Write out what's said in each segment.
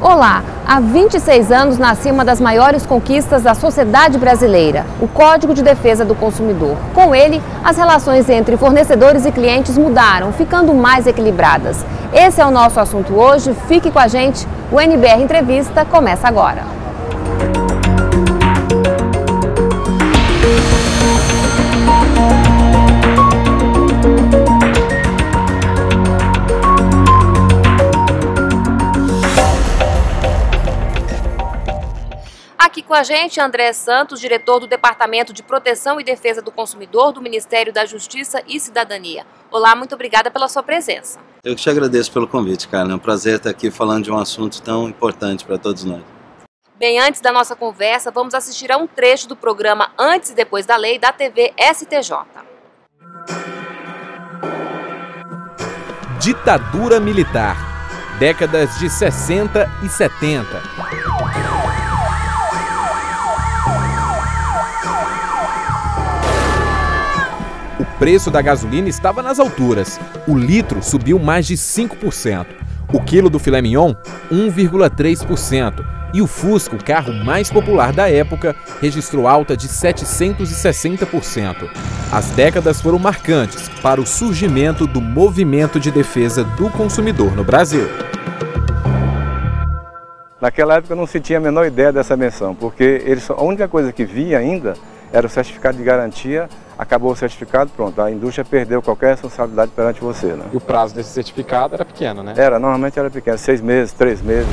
Olá! Há 26 anos nasceu uma das maiores conquistas da sociedade brasileira, o Código de Defesa do Consumidor. Com ele, as relações entre fornecedores e clientes mudaram, ficando mais equilibradas. Esse é o nosso assunto hoje. Fique com a gente. O NBR Entrevista começa agora. Aqui com a gente, André Santos, diretor do Departamento de Proteção e Defesa do Consumidor do Ministério da Justiça e Cidadania. Olá, muito obrigada pela sua presença. Eu que te agradeço pelo convite, Carla. É um prazer estar aqui falando de um assunto tão importante para todos nós. Bem, antes da nossa conversa, vamos assistir a um trecho do programa Antes e Depois da Lei da TV STJ. Ditadura militar, décadas de 60 e 70. O preço da gasolina estava nas alturas. O litro subiu mais de 5%. O quilo do filé mignon, 1,3%. E o Fusca, o carro mais popular da época, registrou alta de 760%. As décadas foram marcantes para o surgimento do movimento de defesa do consumidor no Brasil. Naquela época não se tinha a menor ideia dessa menção, porque a única coisa que via ainda era o certificado de garantia. Acabou o certificado, pronto, a indústria perdeu qualquer responsabilidade perante você, né? E o prazo desse certificado era pequeno, né? Normalmente era pequeno, 6 meses, 3 meses.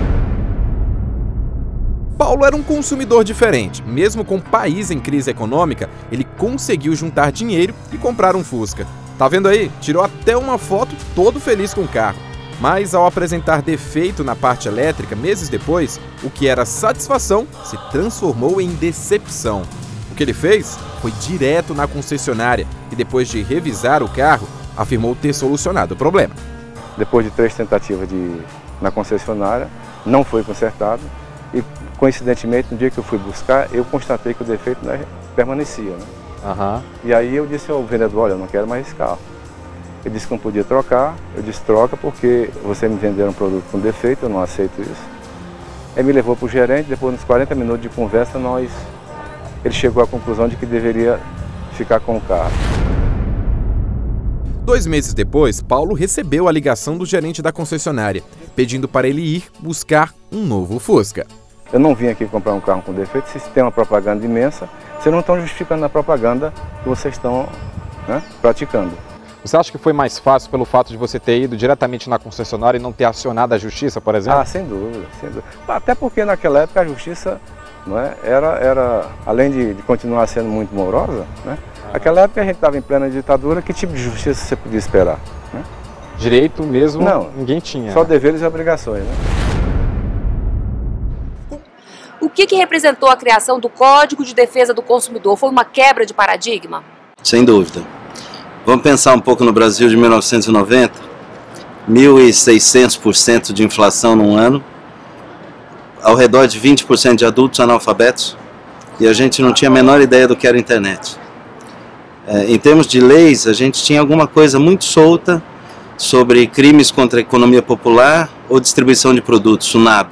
Paulo era um consumidor diferente. Mesmo com o país em crise econômica, ele conseguiu juntar dinheiro e comprar um Fusca. Tá vendo aí? Tirou até uma foto todo feliz com o carro. Mas ao apresentar defeito na parte elétrica, meses depois, o que era satisfação se transformou em decepção. O que ele fez foi direto na concessionária e depois de revisar o carro, afirmou ter solucionado o problema. Depois de 3 tentativas na concessionária, não foi consertado e, coincidentemente, no dia que eu fui buscar, eu constatei que o defeito permanecia, né? E aí eu disse ao vendedor, olha, eu não quero mais esse carro. Ele disse que não podia trocar, eu disse troca porque você me vendeu um produto com defeito, eu não aceito isso. Ele me levou para o gerente, depois de uns 40 minutos de conversa, ele chegou à conclusão de que deveria ficar com o carro. 2 meses depois, Paulo recebeu a ligação do gerente da concessionária, pedindo para ele ir buscar um novo Fusca. Eu não vim aqui comprar um carro com defeito, se tem uma propaganda imensa, vocês não estão justificando a propaganda que vocês estão, né, praticando. Você acha que foi mais fácil pelo fato de você ter ido diretamente na concessionária e não ter acionado a justiça, por exemplo? Ah, sem dúvida, sem dúvida. Até porque naquela época a justiça, não é, era além de continuar sendo muito morosa, né? Naquela época a gente estava em plena ditadura, que tipo de justiça você podia esperar? Né? Direito mesmo não, ninguém tinha. Só deveres e obrigações, né? O que representou a criação do Código de Defesa do Consumidor? Foi uma quebra de paradigma? Sem dúvida. Vamos pensar um pouco no Brasil de 1990, 1.600% de inflação num ano, ao redor de 20% de adultos analfabetos, e a gente não tinha a menor ideia do que era a internet. Em termos de leis, a gente tinha alguma coisa muito solta sobre crimes contra a economia popular ou distribuição de produtos, o NAB.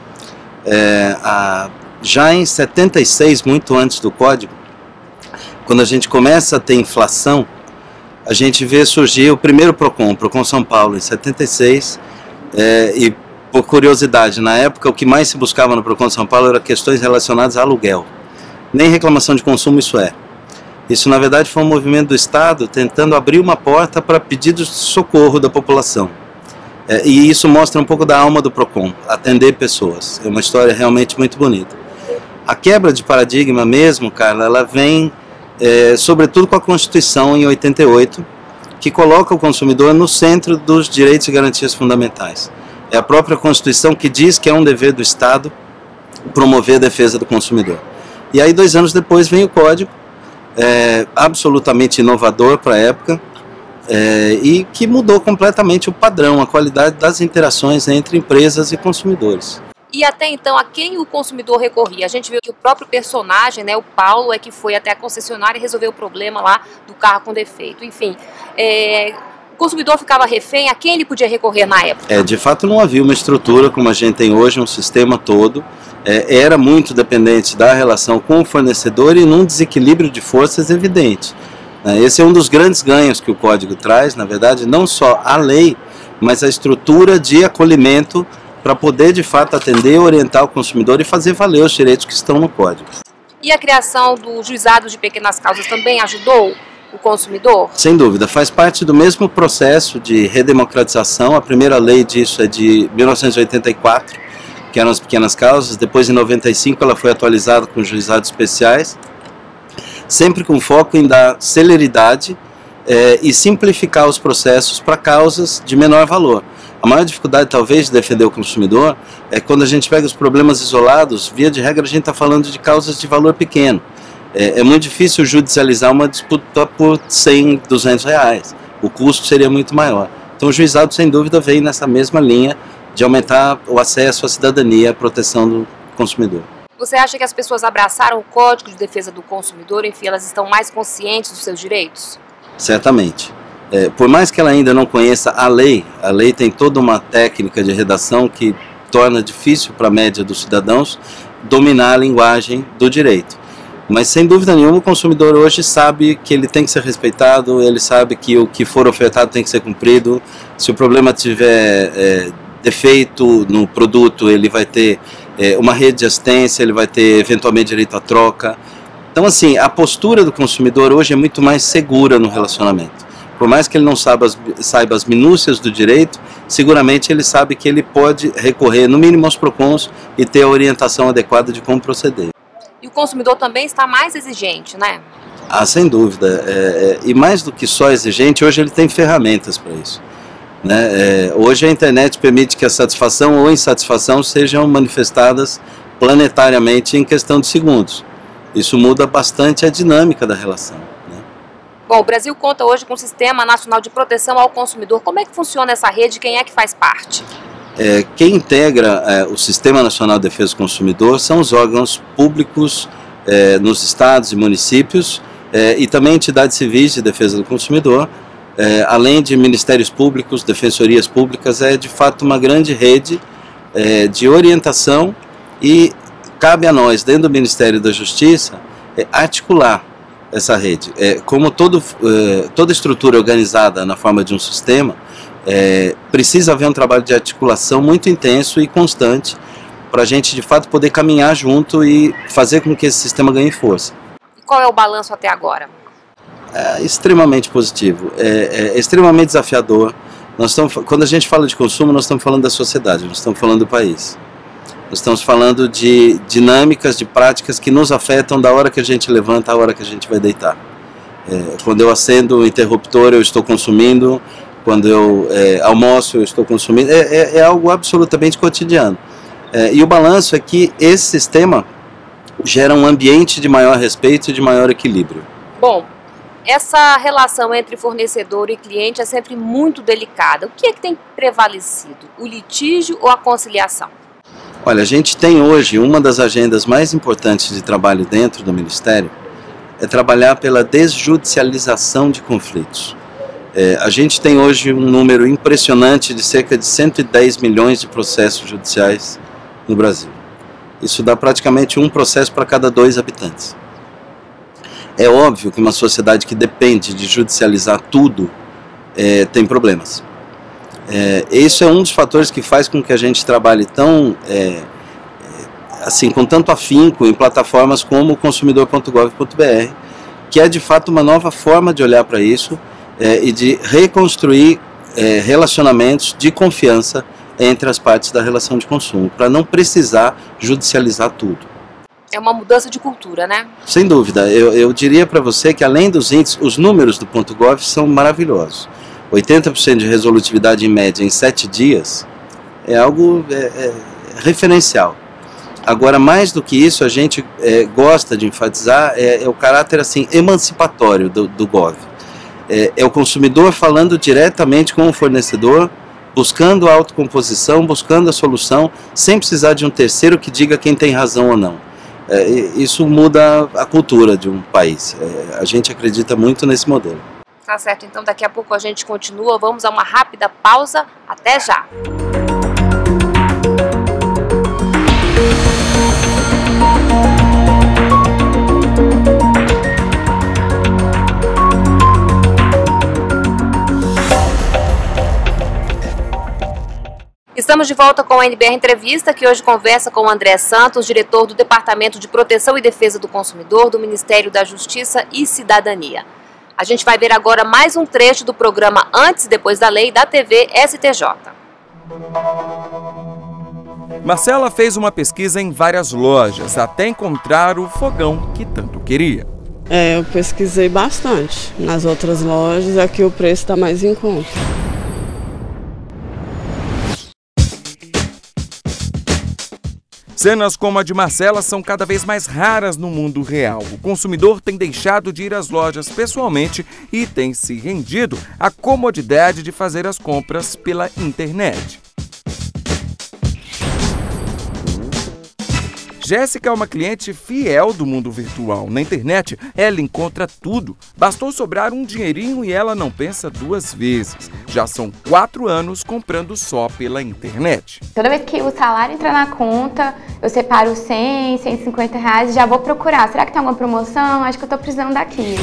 Já em 76, muito antes do Código, quando a gente começa a ter inflação, a gente vê surgir o primeiro PROCON, PROCON São Paulo, em 76, e por curiosidade, na época o que mais se buscava no PROCON São Paulo eram questões relacionadas a aluguel. Nem reclamação de consumo isso é. Isso na verdade foi um movimento do Estado tentando abrir uma porta para pedidos de socorro da população. E isso mostra um pouco da alma do PROCON, atender pessoas. É uma história realmente muito bonita. A quebra de paradigma mesmo, Carla, ela vem sobretudo com a Constituição em 88, que coloca o consumidor no centro dos direitos e garantias fundamentais. É a própria Constituição que diz que é um dever do Estado promover a defesa do consumidor. E aí 2 anos depois vem o Código, absolutamente inovador para a época, e que mudou completamente o padrão, a qualidade das interações entre empresas e consumidores. E até então, a quem o consumidor recorria? A gente viu que o próprio personagem, né, o Paulo, é que foi até a concessionária e resolveu o problema lá do carro com defeito. Enfim, consumidor ficava refém, a quem ele podia recorrer na época? De fato não havia uma estrutura como a gente tem hoje, um sistema todo. Era muito dependente da relação com o fornecedor e num desequilíbrio de forças evidente. Esse é um dos grandes ganhos que o Código traz, na verdade, não só a lei, mas a estrutura de acolhimento para poder de fato atender, orientar o consumidor e fazer valer os direitos que estão no Código. E a criação do juizado de pequenas causas também ajudou o consumidor? Sem dúvida, faz parte do mesmo processo de redemocratização. A primeira lei disso é de 1984, que eram as pequenas causas. Depois, em 95, ela foi atualizada com juizados especiais, sempre com foco em dar celeridade e simplificar os processos para causas de menor valor. A maior dificuldade, talvez, de defender o consumidor é quando a gente pega os problemas isolados. Via de regra, a gente está falando de causas de valor pequeno. É muito difícil judicializar uma disputa por 100, 200 reais. O custo seria muito maior. Então, o juizado, sem dúvida, vem nessa mesma linha de aumentar o acesso à cidadania e à proteção do consumidor. Você acha que as pessoas abraçaram o Código de Defesa do Consumidor, enfim, elas estão mais conscientes dos seus direitos? Certamente. Por mais que ela ainda não conheça a lei tem toda uma técnica de redação que torna difícil para a média dos cidadãos dominar a linguagem do direito. Mas, sem dúvida nenhuma, o consumidor hoje sabe que ele tem que ser respeitado, ele sabe que o que for ofertado tem que ser cumprido. Se o problema tiver defeito no produto, ele vai ter uma rede de assistência, ele vai ter, eventualmente, direito à troca. Então, assim, a postura do consumidor hoje é muito mais segura no relacionamento. Por mais que ele não saiba as minúcias do direito, seguramente ele sabe que ele pode recorrer, no mínimo, aos PROCONs e ter a orientação adequada de como proceder. E o consumidor também está mais exigente, né? Sem dúvida. E mais do que só exigente, hoje ele tem ferramentas para isso. Hoje a internet permite que a satisfação ou insatisfação sejam manifestadas planetariamente em questão de segundos. Isso muda bastante a dinâmica da relação. Bom, o Brasil conta hoje com o Sistema Nacional de Proteção ao Consumidor. Como é que funciona essa rede? Quem é que faz parte? Quem integra o Sistema Nacional de Defesa do Consumidor são os órgãos públicos nos estados e municípios e também entidades civis de defesa do consumidor, além de ministérios públicos, defensorias públicas. É de fato uma grande rede de orientação e cabe a nós, dentro do Ministério da Justiça, articular essa rede. Como toda estrutura organizada na forma de um sistema, precisa haver um trabalho de articulação muito intenso e constante para a gente de fato poder caminhar junto e fazer com que esse sistema ganhe força. E qual é o balanço até agora? Extremamente positivo, extremamente desafiador. Quando a gente fala de consumo, nós estamos falando da sociedade, nós estamos falando do país. Nós estamos falando de dinâmicas, de práticas que nos afetam da hora que a gente levanta à hora que a gente vai deitar. Quando eu acendo o interruptor, eu estou consumindo. Quando eu almoço, eu estou consumindo. É algo absolutamente cotidiano. E o balanço é que esse sistema gera um ambiente de maior respeito e de maior equilíbrio. Bom, essa relação entre fornecedor e cliente é sempre muito delicada. O que é que tem prevalecido? O litígio ou a conciliação? Olha, a gente tem hoje uma das agendas mais importantes de trabalho dentro do Ministério é trabalhar pela desjudicialização de conflitos. A gente tem hoje um número impressionante de cerca de 110 milhões de processos judiciais no Brasil. Isso dá praticamente um processo para cada 2 habitantes. É óbvio que uma sociedade que depende de judicializar tudo tem problemas. Isso é um dos fatores que faz com que a gente trabalhe com tanto afinco em plataformas como o consumidor.gov.br, que é de fato uma nova forma de olhar para isso e de reconstruir relacionamentos de confiança entre as partes da relação de consumo, para não precisar judicializar tudo. É uma mudança de cultura, né? Sem dúvida. Eu diria para você que, além dos índices, os números do .gov são maravilhosos. 80% de resolutividade em média em 7 dias é algo referencial. Agora, mais do que isso, a gente gosta de enfatizar o caráter assim, emancipatório do Gov. É o consumidor falando diretamente com o fornecedor, buscando a autocomposição, buscando a solução, sem precisar de um terceiro que diga quem tem razão ou não. Isso muda a cultura de um país. A gente acredita muito nesse modelo. Tá certo, então daqui a pouco a gente continua, vamos a uma rápida pausa, até já! Estamos de volta com a NBR Entrevista, que hoje conversa com o André Santos, diretor do Departamento de Proteção e Defesa do Consumidor do Ministério da Justiça e Cidadania. A gente vai ver agora mais um trecho do programa Antes e Depois da Lei da TV STJ. Marcela fez uma pesquisa em várias lojas até encontrar o fogão que tanto queria. Eu pesquisei bastante nas outras lojas, aqui o preço está mais em conta. Cenas como a de Marcela são cada vez mais raras no mundo real. O consumidor tem deixado de ir às lojas pessoalmente e tem se rendido à comodidade de fazer as compras pela internet. Jéssica é uma cliente fiel do mundo virtual. Na internet, ela encontra tudo. Bastou sobrar um dinheirinho e ela não pensa duas vezes. Já são 4 anos comprando só pela internet. Toda vez que o salário entra na conta, eu separo 100, 150 reais e já vou procurar. Será que tem alguma promoção? Acho que eu estou precisando daquilo.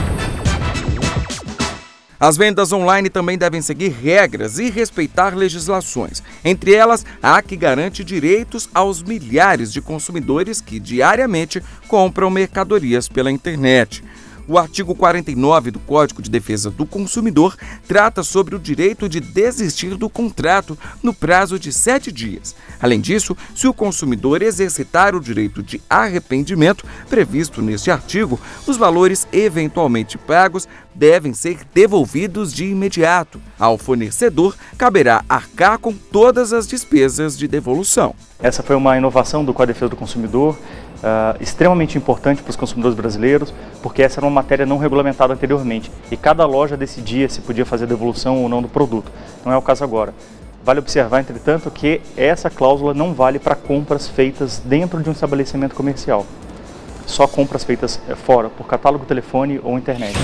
As vendas online também devem seguir regras e respeitar legislações. Entre elas, a que garante direitos aos milhares de consumidores que diariamente compram mercadorias pela internet. O artigo 49 do Código de Defesa do Consumidor trata sobre o direito de desistir do contrato no prazo de 7 dias. Além disso, se o consumidor exercitar o direito de arrependimento previsto neste artigo, os valores eventualmente pagos devem ser devolvidos de imediato. Ao fornecedor, caberá arcar com todas as despesas de devolução. Essa foi uma inovação do Código de Defesa do Consumidor, extremamente importante para os consumidores brasileiros, porque essa era uma matéria não regulamentada anteriormente e cada loja decidia se podia fazer devolução ou não do produto. Não é o caso agora. Vale observar, entretanto, que essa cláusula não vale para compras feitas dentro de um estabelecimento comercial. Só compras feitas fora, por catálogo, telefone ou internet.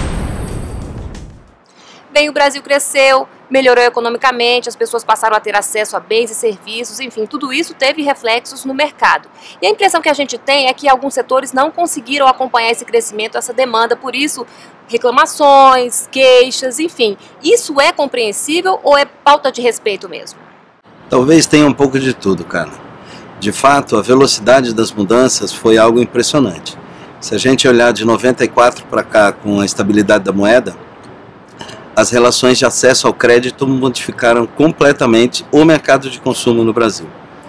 Bem, o Brasil cresceu, melhorou economicamente, as pessoas passaram a ter acesso a bens e serviços, enfim, tudo isso teve reflexos no mercado. E a impressão que a gente tem é que alguns setores não conseguiram acompanhar esse crescimento, essa demanda, por isso reclamações, queixas, enfim. Isso é compreensível ou é falta de respeito mesmo? Talvez tenha um pouco de tudo, cara. De fato, a velocidade das mudanças foi algo impressionante. Se a gente olhar de 94 para cá com a estabilidade da moeda, as relações de acesso ao crédito modificaram completamente o mercado de consumo no Brasil.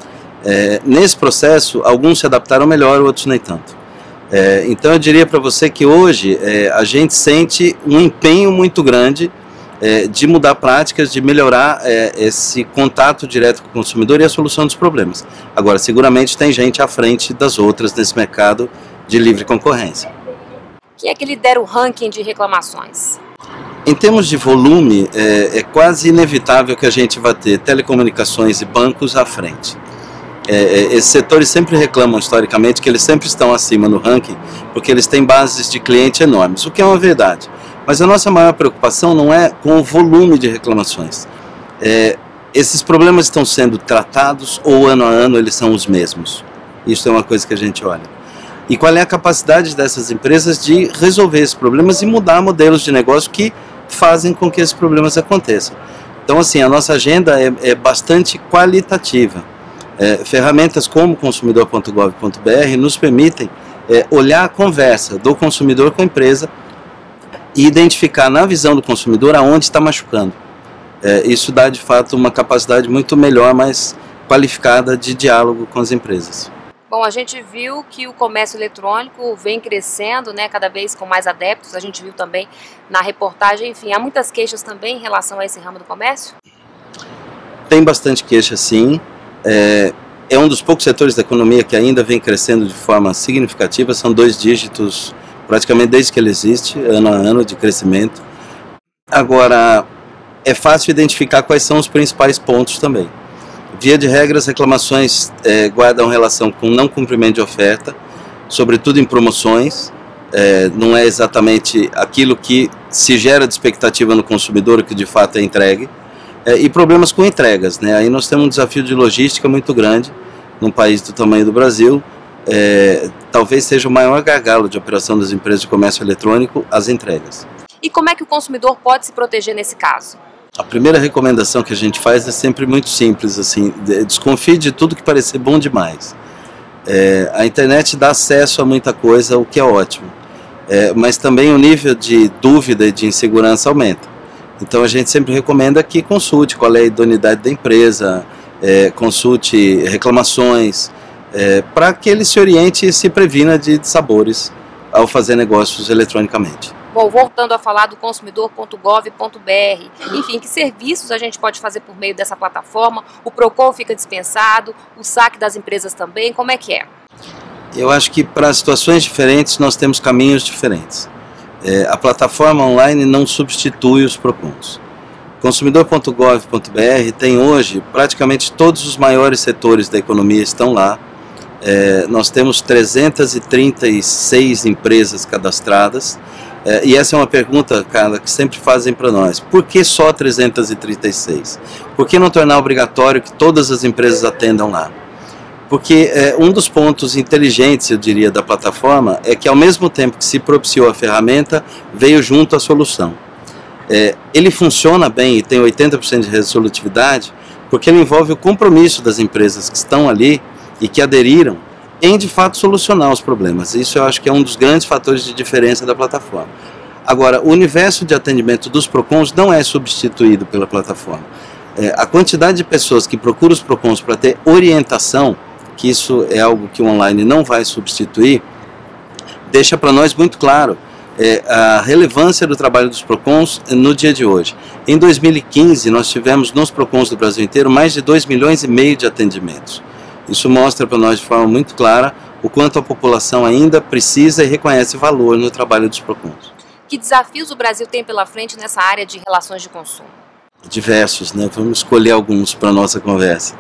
Nesse processo, alguns se adaptaram melhor, outros nem tanto. Então eu diria para você que hoje a gente sente um empenho muito grande de mudar práticas, de melhorar esse contato direto com o consumidor e a solução dos problemas. Agora, seguramente tem gente à frente das outras nesse mercado de livre concorrência. Quem é que lidera o ranking de reclamações? Em termos de volume, é quase inevitável que a gente vá ter telecomunicações e bancos à frente. Esses setores sempre reclamam historicamente que eles sempre estão acima no ranking porque eles têm bases de cliente enormes, o que é uma verdade. Mas a nossa maior preocupação não é com o volume de reclamações. Esses problemas estão sendo tratados ou ano a ano eles são os mesmos. Isso é uma coisa que a gente olha. E qual é a capacidade dessas empresas de resolver esses problemas e mudar modelos de negócio que fazem com que esses problemas aconteçam. Então, assim, a nossa agenda é bastante qualitativa. Ferramentas como consumidor.gov.br nos permitem olhar a conversa do consumidor com a empresa e identificar na visão do consumidor aonde está machucando. Isso dá, de fato, uma capacidade muito melhor, mais qualificada de diálogo com as empresas. Bom, a gente viu que o comércio eletrônico vem crescendo, né, cada vez com mais adeptos, a gente viu também na reportagem, enfim, há muitas queixas também em relação a esse ramo do comércio? Tem bastante queixa, sim. É um dos poucos setores da economia que ainda vem crescendo de forma significativa, são 2 dígitos, praticamente desde que ele existe, ano a ano de crescimento. Agora, é fácil identificar quais são os principais pontos também. Via de regra, as reclamações guardam relação com não cumprimento de oferta, sobretudo em promoções. Não é exatamente aquilo que se gera de expectativa no consumidor, o que de fato é entregue, e problemas com entregas, né? Aí nós temos um desafio de logística muito grande, num país do tamanho do Brasil. Talvez seja o maior gargalo de operação das empresas de comércio eletrônico, as entregas. E como é que o consumidor pode se proteger nesse caso? A primeira recomendação que a gente faz é sempre muito simples, assim, desconfie de tudo que parecer bom demais. A internet dá acesso a muita coisa, o que é ótimo, mas também o nível de dúvida e de insegurança aumenta. Então a gente sempre recomenda que consulte qual é a idoneidade da empresa, consulte reclamações, para que ele se oriente e se previna de sabores ao fazer negócios eletronicamente. Bom, voltando a falar do consumidor.gov.br, enfim, que serviços a gente pode fazer por meio dessa plataforma? O PROCON fica dispensado, o saque das empresas também, como é que é? Eu acho que para situações diferentes nós temos caminhos diferentes. A plataforma online não substitui os PROCONs. Consumidor.gov.br tem hoje praticamente todos os maiores setores da economia estão lá. Nós temos 336 empresas cadastradas. E essa é uma pergunta, cara, que sempre fazem para nós. Por que só 336? Por que não tornar obrigatório que todas as empresas atendam lá? Porque um dos pontos inteligentes, eu diria, da plataforma é que ao mesmo tempo que se propiciou a ferramenta, veio junto a solução. Ele funciona bem e tem 80% de resolutividade porque ele envolve o compromisso das empresas que estão ali e que aderiram em de fato solucionar os problemas. Isso eu acho que é um dos grandes fatores de diferença da plataforma. Agora, o universo de atendimento dos PROCONs não é substituído pela plataforma. A quantidade de pessoas que procuram os PROCONs para ter orientação, que isso é algo que o online não vai substituir, deixa para nós muito claro a relevância do trabalho dos PROCONs no dia de hoje. Em 2015, nós tivemos nos PROCONs do Brasil inteiro mais de 2,5 milhões de atendimentos. Isso mostra para nós de forma muito clara o quanto a população ainda precisa e reconhece valor no trabalho dos PROCONs. Que desafios o Brasil tem pela frente nessa área de relações de consumo? Diversos, né? Vamos escolher alguns para a nossa conversa.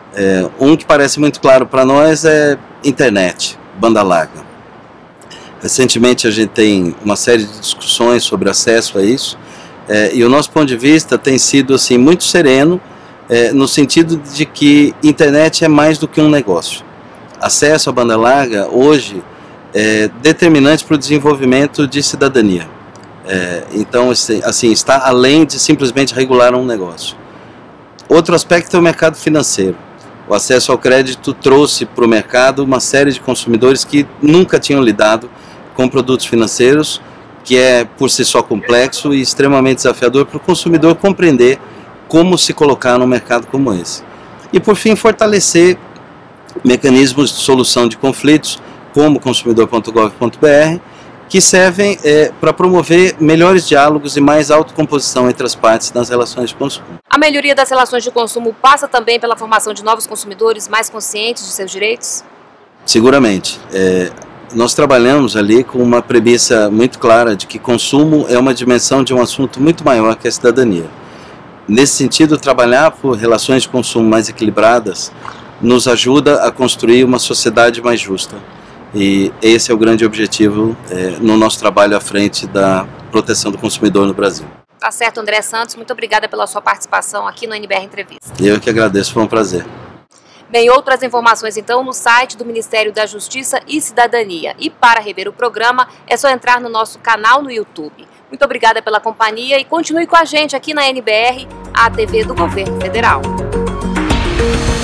Um que parece muito claro para nós é internet, banda larga. Recentemente a gente tem uma série de discussões sobre acesso a isso, e o nosso ponto de vista tem sido assim, muito sereno, no sentido de que internet é mais do que um negócio. Acesso à banda larga hoje é determinante para o desenvolvimento de cidadania. Então, assim, está além de simplesmente regular um negócio. Outro aspecto é o mercado financeiro. O acesso ao crédito trouxe para o mercado uma série de consumidores que nunca tinham lidado com produtos financeiros, que é por si só complexo e extremamente desafiador para o consumidor compreender como se colocar num mercado como esse. E por fim, fortalecer mecanismos de solução de conflitos, como consumidor.gov.br, que servem para promover melhores diálogos e mais autocomposição entre as partes nas relações de consumo. A melhoria das relações de consumo passa também pela formação de novos consumidores mais conscientes de seus direitos? Seguramente. Nós trabalhamos ali com uma premissa muito clara de que consumo é uma dimensão de um assunto muito maior que a cidadania. Nesse sentido, trabalhar por relações de consumo mais equilibradas nos ajuda a construir uma sociedade mais justa. E esse é o grande objetivo no nosso trabalho à frente da proteção do consumidor no Brasil. Tá certo, André Santos. Muito obrigada pela sua participação aqui no NBR Entrevista. Eu que agradeço, foi um prazer. Bem, outras informações então no site do Ministério da Justiça e Cidadania. E para rever o programa é só entrar no nosso canal no YouTube. Muito obrigada pela companhia e continue com a gente aqui na NBR, a TV do Governo Federal.